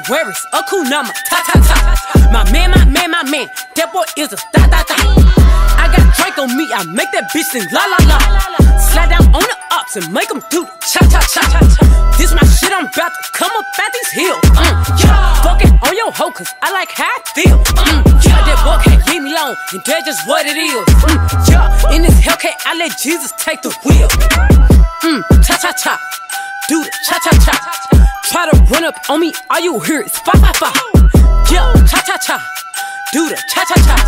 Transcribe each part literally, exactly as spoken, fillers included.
where is Hakuna Matatata? My man, my man, my man, that boy is a thot thot thot. I got Drake on me, I make that bitch sing la la la. Slide down on the opps and make them do the cha cha cha. This my shit, I'm about to come up at these hills. Mm, yeah. Fucking on your hoe, cause I like how I feel. Mm, yeah, that boy can't leave me alone, and that's just what it is. Mm, yeah, in this Hellcat I let Jesus take the wheel. Mm, cha cha cha, do the cha cha cha. Try to run up on me, all you hear is fafafa. Yeah, cha cha cha, do the cha cha cha.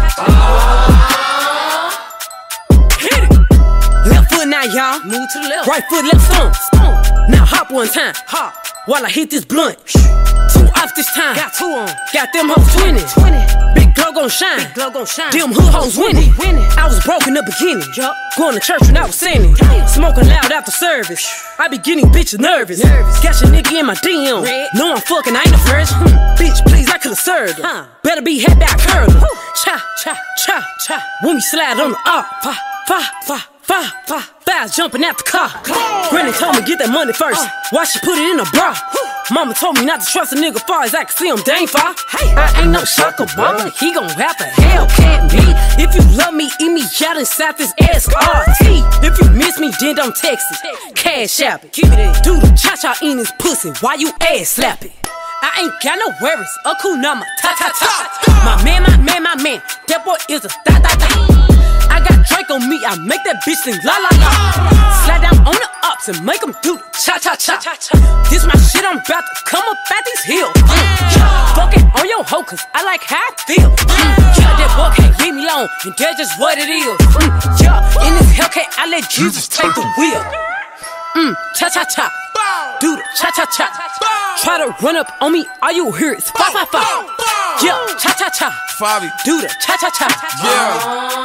Hit it. Left foot now, y'all. Move to the left. Right foot, left stomp. Stomp. Now hop one time. Hop. While I hit this blunt. Two off this time. Got two on. Got them hoes twenty. twenty. Big glow gon' shine. Big glow gon' shine. Them hood hoes winning. winning. I was broke in the beginning. Yup. Going to church when I was sinning. Damn. Smoking loud after service. I be getting bitches nervous. nervous. Got your nigga in my D M. Red. No, I'm fucking, I ain't the first. Hmm. Bitch, please, I could've served her. Huh. Better be head back curling. Cha, cha, cha, cha. When we slide on the up. Fa, fa, fa. Five, five, five, jumping out the car. Granny told me get that money first. Why she put it in a bra? Mama told me not to trust a nigga far as I can see him, dang far. Hey, I ain't no sucker, mama. He gon' have to Hellcat me. If you love me, eat me out inside this S R T. If you miss me, then don't text it. Cash app it. Keep it in. Do the cha-cha in his pussy while you ass slap it. I ain't got no worries. Hakuna Matatata. My man, my man, my man. That boy is a thot thot thot. I got Drake on me, I make that bitch sing la la la. Slide down on the opps and make them do the cha cha cha. This my shit, I'm about to come up at these hills. Mm, yeah. Fucking on your hoe, cause I like how I feel. Mm, yeah, that boy can't leave me alone, and that's just what it is. Mm, yeah, in this Hellcat I let Jesus take the wheel. Mm, cha cha cha, do the cha cha cha. Try to run up on me, all you hear is fa fa fa. Yeah, cha cha cha, Fivio, do the cha cha cha. Yeah.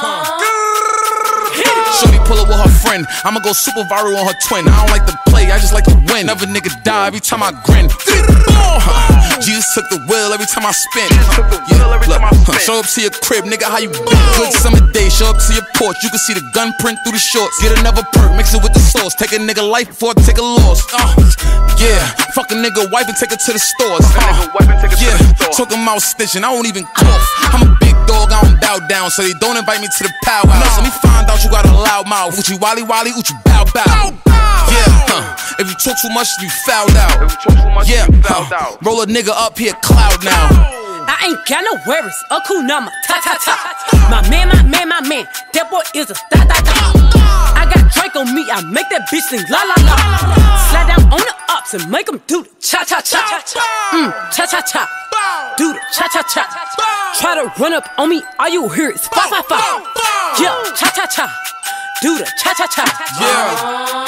Shorty pull up with her friend. I'ma go super viral on her twin. I don't like to play, I just like to win. Never nigga die every time I grin. Jesus took the wheel every time I spin. Yeah, look, huh, show up to your crib, nigga, how you been? Good summer day, show up to your porch. You can see the gun print through the shorts. Get another perk, mix it with the sauce. Take a nigga life before I take a loss. Uh, yeah, fuck a nigga wife and take her to the stores. Uh, yeah, talking about stitching, I won't even cough. I'm a big dog, I don't bow down, so they don't invite me to the powwow. No. Let me find out you got a loud mouth. Uchi wally wally, uchi bow bow. Yeah, huh. If you talk too much, you fouled out. If you talk too much, yeah, you fouled huh. out. Roll a nigga up here, cloud now. I ain't got no worries. Hakuna Matatata. My man, my man, my man. That boy is a thot thot thot. I got Drake on me, I make that bitch sing la la la. Slide down on the opps and make them do the cha cha cha. Mm, cha cha cha, do the cha cha cha. Try to run up on me, all you hear is fa fa fa. Yeah, cha cha cha, do the cha cha cha. Yeah.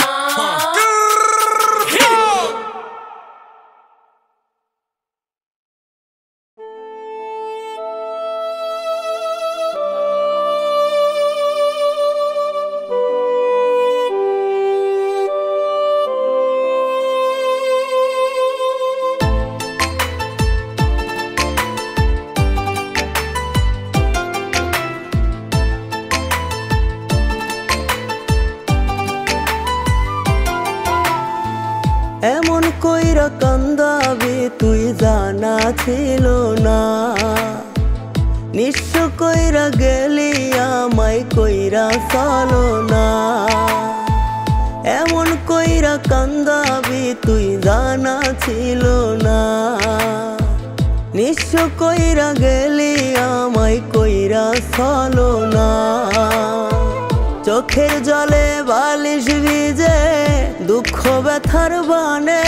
এমন কইরা কান্দাবি তুই জানা ছিল না নিঃস্ব কইরা গেলি আমায় কইরা চলো না এমন কইরা কান্দাবি তুই জানা ছিল না নিঃস্ব কইরা গেলি আমায় কইরা চলো না চোখের জলে বালিশ ভিজে দুঃখ ব্যথার বানে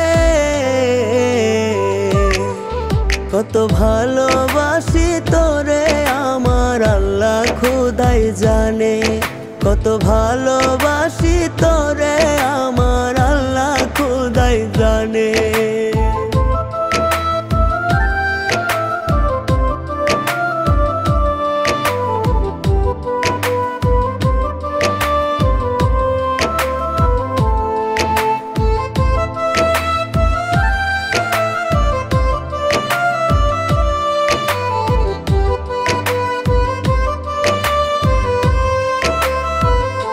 কত ভালোবাসি তোরে আমার আল্লাহ খোদাই জানে কত ভালোবাসি তোরে আমার আল্লাহ খোদাই জানে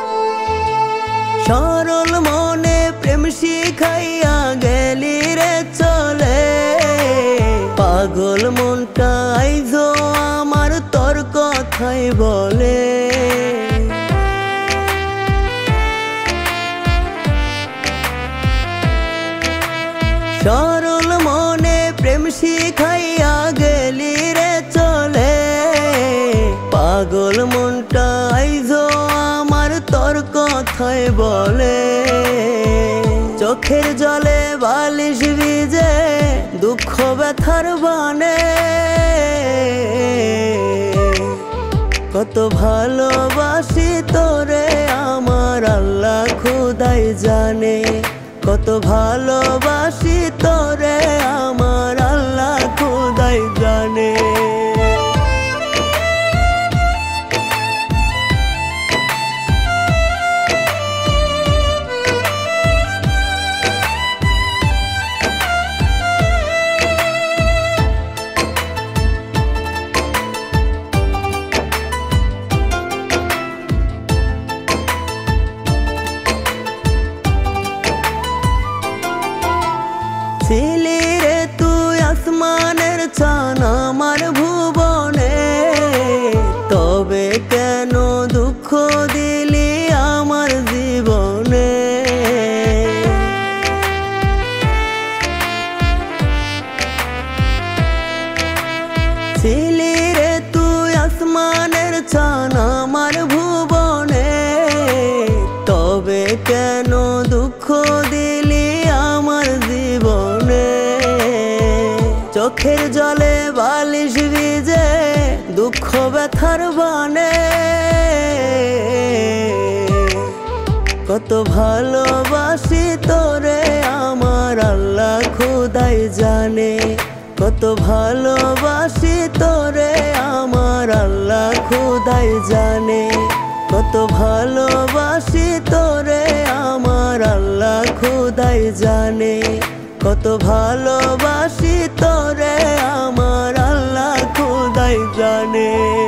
সরল মনে প্রেম শিখাইয়া গেলি রে পাগল মনটা আইজো আমার তোর কথাই বলে সরল মনে প্রেম শিখাইয়া গেলি রে চলে পাগল মনটা আইজো আমার তোর কথাই বলে চোখের জলে বালিশ ভিজে দুঃখ ব্যথার বানে কত ভালোবাসি তোরে আমার আল্লাহ খোদাই জানে কত ভালোবাসি তোরে আমার আল্লাহ খোদাই জানে ছিলি রে তুই আসমানের চান আমার ভুবনে তবে কেন দুঃখ দিলি আমার জীবনে ছিলি রে তুই আসমানের চান আমার ভুবনে তবে কেন দুঃখ দিলি আমার জীবনে চোখের জলে বালিশ ভিজে দুঃখ ব্যথার বানে কত ভালোবাসি তোরে আমার আল্লাহ খোদাই জানে কত ভালোবাসি তোরে আমার আল্লাহ খোদাই জানে কত ভালোবাসি তোরে আমার আল্লাহ খোদাই জানে কত ভালোবাসি তোরে আমার আল্লাহ খোদাই জানে।